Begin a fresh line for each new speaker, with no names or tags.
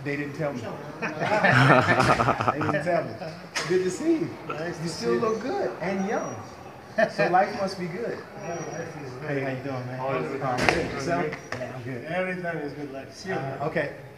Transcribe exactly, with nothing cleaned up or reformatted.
They didn't tell me. They didn't tell me. Good to see you.
Nice
You
to
still
see
look good and young. So life must be good.
Yeah, life is
Hey,
good.
how you doing, man?
Always good.
Um, good. Yourself?
Good.
Yeah, I'm good.
Every time is good. Like, see you.
Uh, okay.